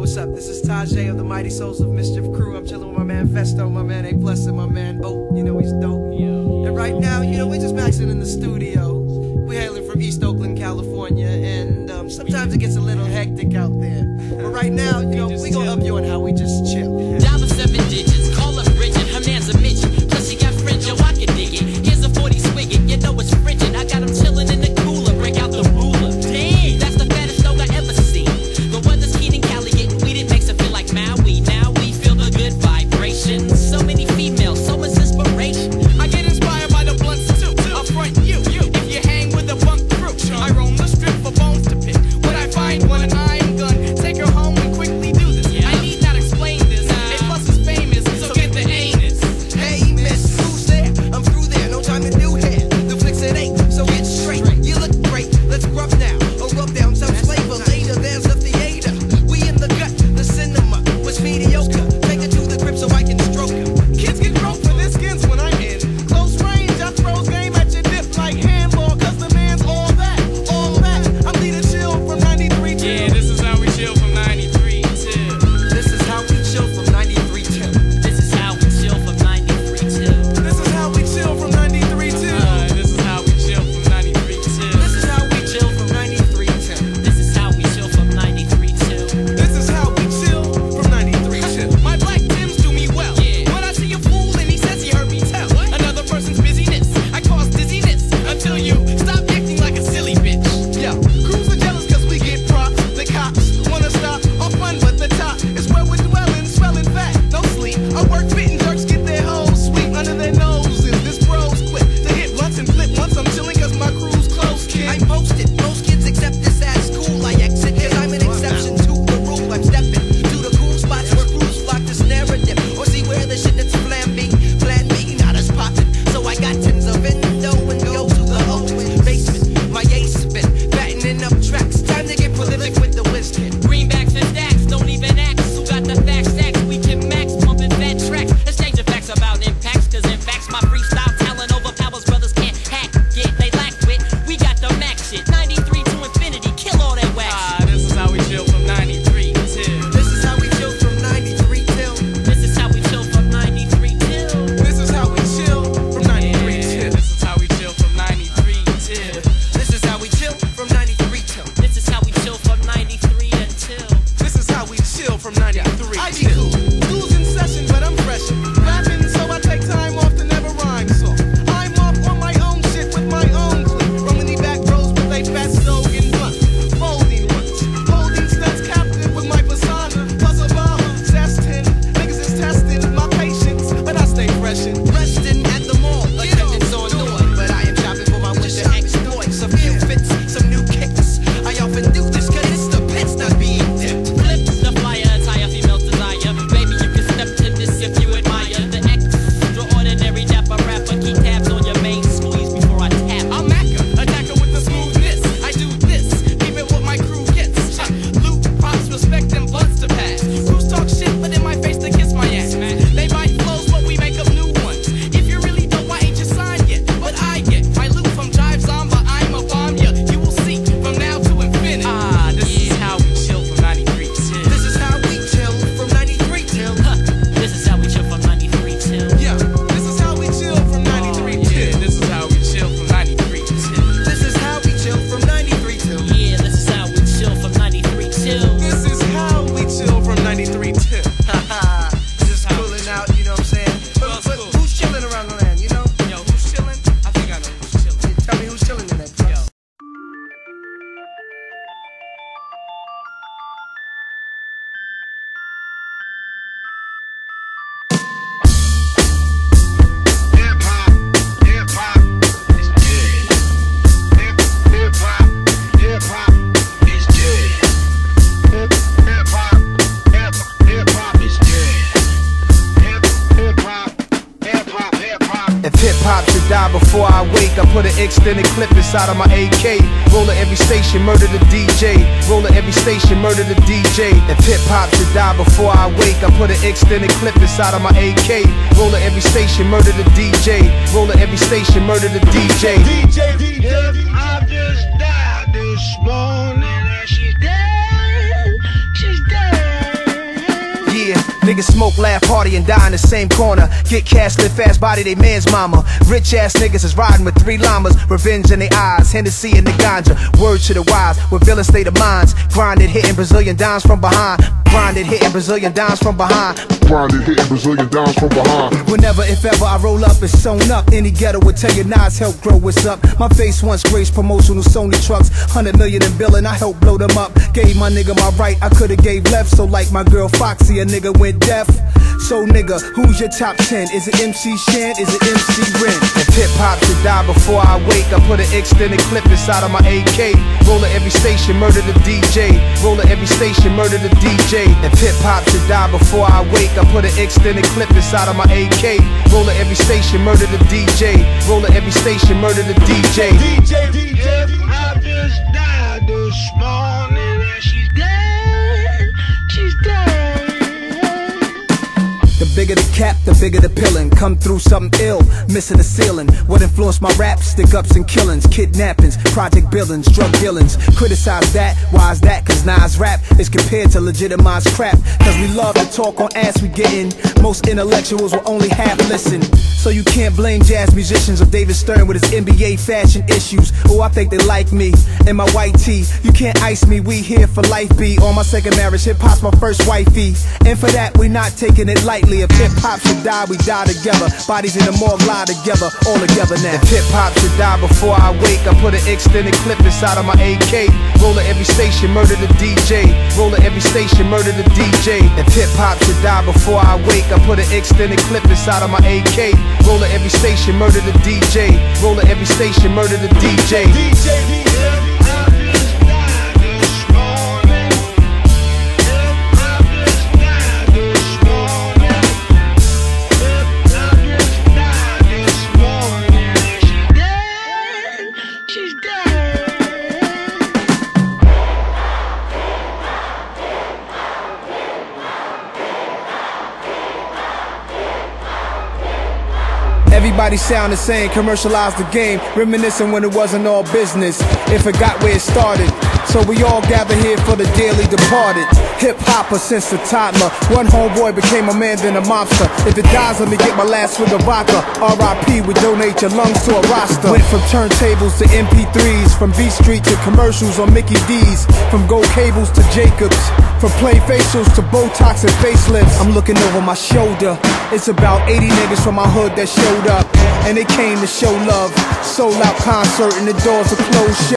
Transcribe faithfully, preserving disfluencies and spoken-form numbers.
what's up? This is Tajay of the Mighty Souls of Mischief crew. I'm chilling with my man Festo, my man A Plus, and my man Bo. You know he's dope. Yo. And right now, you know, we're just maxing in the studio. We're hailing from East Oakland, California, and um, sometimes it gets a little hectic out there. But right now, you know, we gonna up you on how we just chill. Dollar seven digits, call up Bridget, her man's a midget. Plus she got fringe, yo, I can dig it. Here's a forty swig it, you know it's frigid. I got him chilling in the cooler, break out the ruler. Damn, that's the fattest dog I ever seen. The weather's keen in Cali, getting weed, it makes it feel like Maui. Now we feel the good vibrations. So many females, so much inspiration. I get inspired by the blunts too. I'll front you, you. If you hang with a bunk crew, I roam the strip for bones to pick. When I find one, I'm gun, take her home and quickly do this. Yeah. I need not explain this. A plus is famous, so get the anus. Hey, miss, who's there? I'm through there, no time to do hair. The flicks it ain't, so get straight. You look great, let's rub now. Or rub down some flavor later. There's the theater. We in the gut, the cinema was mediocre. Take it to the grip so I can stroke her. Kids get broke for their skins when I'm in close range. I throw game at your dip like handball, cause the man's all that, all that. I'm leading chill from ninety-three till. Yeah, this is how we chill from ninety-three till. This is how we chill from ninety-three till. This is how we chill from ninety-three till. This is how we chill from ninety-three till. Uh, this is how we chill from ninety-three till. This is how we chill from ninety-three till. This is how we chill from ninety-three till. This is how we chill from ninety-three till. My black Tims do me well. Yeah. When I see a fool and he says he heard me tell another person's busyness, I cause dizziness until you stop acting like a silly bitch. Yo, crews are jealous cause we get props. The cops wanna stop our fun, but the top is where we're dwelling, swelling fat. No sleep. I work fitting jerks get their hoes sweep under their noses. This bro's quick to hit blunts and flip once I'm chilling cause my crew's close, kid. I'm posted. Most kids accept this at school. I exit cause I'm an exception to the rule. I'm stepping to the cool spots where crews flock this narrative. Or see where the shit that's plan B, plan B, not as poppin'. So I got tens of window and go to the open basement. My ace spin, fattening up tracks. Time to get prolific with the whiskey. Greenbacks and stacks don't even ask. Who got the facts stacks? We can max pumping fat tracks. Exchanging facts about impacts, cause in facts my freestyle talent overpowers brothers can't hack it. They lack wit. We got the max shit. ninety-three to infinity, kill all that wax. Ah, this is how we chill from ninety-three till. This is how we chill from ninety-three till. This is how we chill from ninety-three till. This is how we chill from ninety-three till. This is how we chill from ninety-three till. This is how we chill from ninety-three till. This is how we chill from ninety-three until. This is how we chill from ninety-three. I be cool. School's in session, but I'm fresh. Rapping, so I take time off to never rhyme. So I'm off on my own shit with my own clique. Roaming the back rows with a fat slogan blunt. Folding ones. Holding stunts captive with my persona. Plus a bomb. Sass ten. Niggas is testing my patience, but I stay fresh and resting at the mall. Attendance on door, but I am shopping for my winter exploits. A few fits, some new kicks. I often do this cause it's the pits not being dipped. Flip the flyer, attire females desire. Baby, you can step to this if you admire the extraordinary dapper rapper. Keep tabs on your main squeeze before I tap. I'm Macca, attacker with the smoothness. I do this, even what my crew gets. Uh, loot, props, respect, and blunts to pass. Crews talk shit, but in my face they kiss my ass. They bite flows, but we make up new ones. If you really don't, why ain't you signed yet? But I get my loot from Jive Zomba. I'm a bomb ya. You will see from now to infinity. Ah, this is how we chill from ninety-three till. This is how we chill from ninety-three till. Huh, this is how we chill from ninety-three till. Yeah, this is how we chill from ninety-three Oh, yeah, till. this is how we chill from ninety-three till. This is how we chill from ninety-three till. Yeah, this is how we chill from ninety-three till. This is how we chill from ninety-three till. Haha, just cooling out, you know what I'm saying? But, but who's chilling around the land, you know? Yo, who's chilling? I think I know who's chilling. Tell me who's chilling in that truck. Yo. If hip-hop should die before I wake, I put an extended clip inside of my A K. Roll at every station, murder the D J. Roll at every station, murder the D J. If hip-hop should die before I wake, I put an extended clip inside of my A K. Roll at every station, murder the D J. Roll at every station, murder the D J. D J, D J, I just died this morning and she's dead, she's dead. Niggas smoke, laugh, party, and die in the same corner. Get cash, live fast, body they man's mama. Rich ass niggas is riding with three llamas. Revenge in their eyes, Hennessy in the ganja. Word to the wise, with villain state of minds. Grinded, hitting Brazilian dimes from behind. Grinded, hitting Brazilian dimes from behind. Grinded, hitting Brazilian dimes from behind. Whenever, if ever, I roll up, it's sewn up. Any ghetto would tell you Nas help grow what's up. My face once graced promotional Sony trucks. Hundred million in billing, I helped blow them up. Gave my nigga my right, I could've gave left. So like my girl Foxy, a nigga went deaf. So nigga, who's your top ten? Is it M C Shan? Is it M C Ren? If hip-hop should die before I wake, I put an extended clip inside of my A K. Roller every station, murder the D J. Roller every station, murder the D J. If hip-hop should die before I wake, I put an extended clip inside of my A K. Roller every station, murder the D J. Roller every station, murder the D J. D J, D J, I just died this morning and she's dead. She's dead. The bigger the cap, the bigger the pillin'. Come through something ill, missing the ceiling. What influenced my rap? Stick-ups and killings, kidnappings, project billings, drug dealings. Criticize that, why is that? Cause Nas rap is compared to legitimized crap. Cause we love to talk on ass we gettin'. Most intellectuals will only half listen. So you can't blame jazz musicians or David Stern with his N B A fashion issues. Oh, I think they like me in my white tee. You can't ice me, we here for life be. On my second marriage, hip-hop's my first wifey. And for that, we not taking it lightly. If hip-hop should die, we die together. Bodies in the morgue lie together, all together now. If hip-hop should die before I wake, I put an extended clip inside of my A K. Roller every station, murder the D J. Roller every station, murder the D J. If hip-hop should die before I wake, I put an extended clip inside of my A K. Roller every station, murder the D J. Roller every station, murder the D J. D J, D J, I just died this morning. I just died this morning. I just died this morning. She's dead. She's dead. Everybody sound the same, commercialize the game, reminiscing when it wasn't all business, if it got where it started. So we all gather here for the dearly departed. Hip-hopper since a toddler. One homeboy became a man, then a mobster. If it dies, let me get my last swig of vodka. R I P, we donate your lungs to a roster. Went from turntables to M P threes, from B Street to commercials on Mickey D's, from gold cables to Jacobs, from plain facials to Botox and facelifts. I'm looking over my shoulder. It's about eighty niggas from my hood that showed up, and they came to show love. Sold out concert and the doors are closed.